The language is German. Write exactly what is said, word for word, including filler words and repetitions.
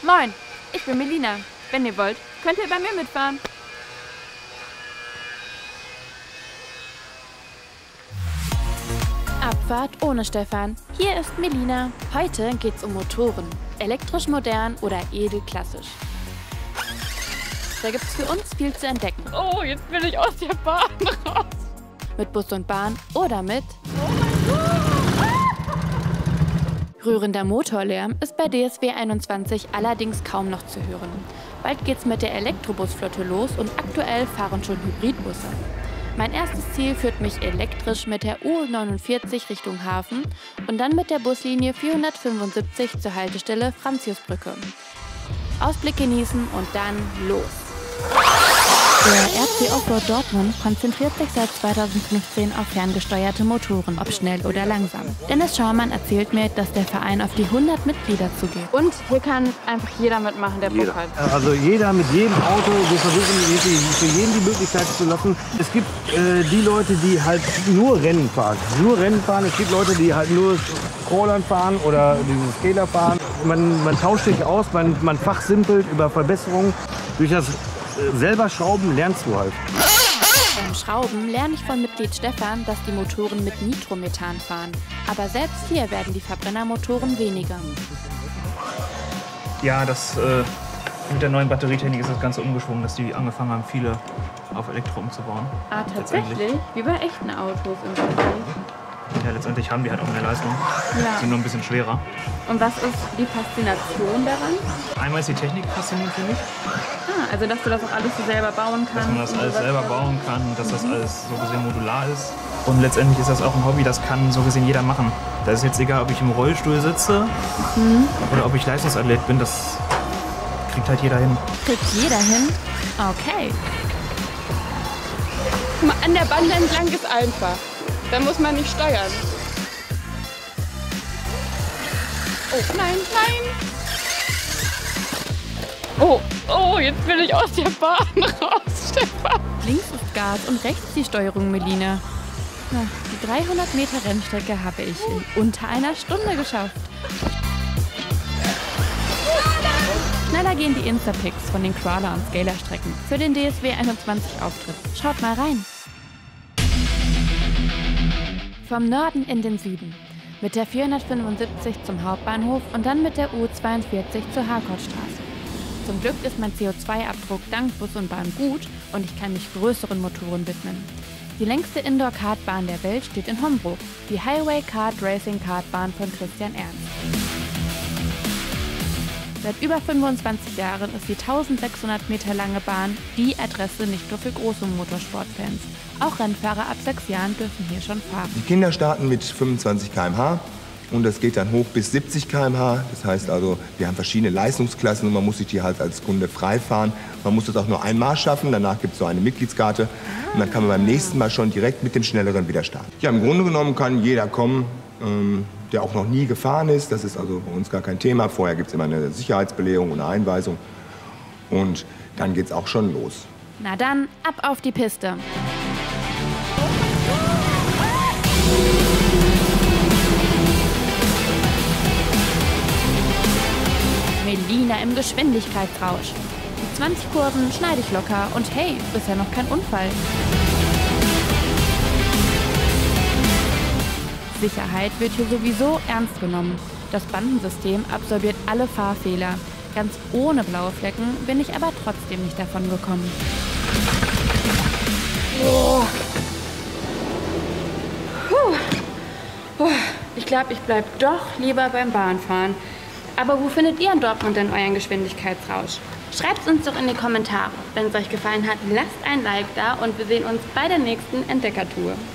Moin, ich bin Melina. Wenn ihr wollt, könnt ihr bei mir mitfahren. Abfahrt ohne Stefan. Hier ist Melina. Heute geht's um Motoren. Elektrisch modern oder edel klassisch. Da gibt's für uns viel zu entdecken. Oh, jetzt bin ich aus der Bahn raus. Mit Bus und Bahn oder mit rührender Motorlärm ist bei D S W einundzwanzig allerdings kaum noch zu hören. Bald geht's mit der Elektrobusflotte los und aktuell fahren schon Hybridbusse. Mein erstes Ziel führt mich elektrisch mit der U neunundvierzig Richtung Hafen und dann mit der Buslinie vierhundertfünfundsiebzig zur Haltestelle Franziusbrücke. Ausblick genießen und dann los! Der R C Offroad Dortmund konzentriert sich seit zweitausendfünfzehn auf ferngesteuerte Motoren, ob schnell oder langsam. Dennis Schaumann erzählt mir, dass der Verein auf die hundert Mitglieder zugeht. Und hier kann einfach jeder mitmachen, der Bock hat. Also jeder mit jedem Auto, wir versuchen für jeden die Möglichkeit zu lassen. Es gibt äh, die Leute, die halt nur Rennen fahren. Nur Rennen fahren. Es gibt Leute, die halt nur Crawlern fahren oder diese Scaler fahren. Man, man tauscht sich aus, man, man fachsimpelt über Verbesserungen. Durch das selber Schrauben lernst du halt. Beim Schrauben lerne ich von Mitglied Stefan, dass die Motoren mit Nitromethan fahren. Aber selbst hier werden die Verbrennermotoren weniger. Ja, das, äh, mit der neuen Batterietechnik ist das Ganze umgeschwungen, dass die angefangen haben, viele auf Elektro umzubauen. Ah, tatsächlich? Wie bei echten Autos im Prinzip. Ja, letztendlich haben die halt auch mehr Leistung. Ja. Sind nur ein bisschen schwerer. Und was ist die Faszination daran? Einmal ist die Technik faszinierend für mich. Ah, also dass du das auch alles so selber bauen kannst. Dass man das alles selber bauen kann, dass das alles so gesehen modular ist. Und letztendlich ist das auch ein Hobby, das kann so gesehen jeder machen. Da ist jetzt egal, ob ich im Rollstuhl sitze mhm. oder ob ich Leistungsathlet bin, das kriegt halt jeder hin. Kriegt jeder hin? Okay. An der Bande entlang ist einfach. Da muss man nicht steuern. Oh, nein, nein! Oh, oh, jetzt bin ich aus der Bahn raus, Stefan. Links ist Gas und rechts die Steuerung, Melina. Na, die dreihundert Meter Rennstrecke habe ich in unter einer Stunde geschafft. Schneller gehen die Instapics von den Crawler- und Scaler-Strecken für den D S W einundzwanzig Auftritt. Schaut mal rein. Vom Norden in den Süden. Mit der vierhundertfünfundsiebzig zum Hauptbahnhof und dann mit der U zweiundvierzig zur Harcourtstraße. Zum Glück ist mein C O zwei Abdruck dank Bus und Bahn gut und ich kann mich größeren Motoren widmen. Die längste Indoor-Kartbahn der Welt steht in Hombruch, die Highway Kart Racing Kartbahn von Christian Ernst. Seit über fünfundzwanzig Jahren ist die eintausendsechshundert Meter lange Bahn die Adresse nicht nur für große Motorsportfans. Auch Rennfahrer ab sechs Jahren dürfen hier schon fahren. Die Kinder starten mit fünfundzwanzig Kilometer pro Stunde und das geht dann hoch bis siebzig Kilometer pro Stunde. Das heißt also, wir haben verschiedene Leistungsklassen und man muss sich die halt als Kunde frei fahren. Man muss das auch nur einmal schaffen, danach gibt es so eine Mitgliedskarte und dann kann man beim nächsten Mal schon direkt mit dem Schnelleren wieder starten. Ja, im Grunde genommen kann jeder kommen, ähm, der auch noch nie gefahren ist. Das ist also bei uns gar kein Thema. Vorher gibt es immer eine Sicherheitsbelehrung und eine Einweisung und dann geht es auch schon los. Na dann, ab auf die Piste. Melina im Geschwindigkeitsrausch. Die zwanzig Kurven schneide ich locker und hey, bisher noch kein Unfall. Sicherheit wird hier sowieso ernst genommen. Das Bandensystem absorbiert alle Fahrfehler. Ganz ohne blaue Flecken bin ich aber trotzdem nicht davon gekommen. Oh. Puh. Ich glaube, ich bleibe doch lieber beim Bahnfahren. Aber wo findet ihr in Dortmund denn euren Geschwindigkeitsrausch? Schreibt uns doch in die Kommentare. Wenn es euch gefallen hat, lasst ein Like da und wir sehen uns bei der nächsten Entdeckertour.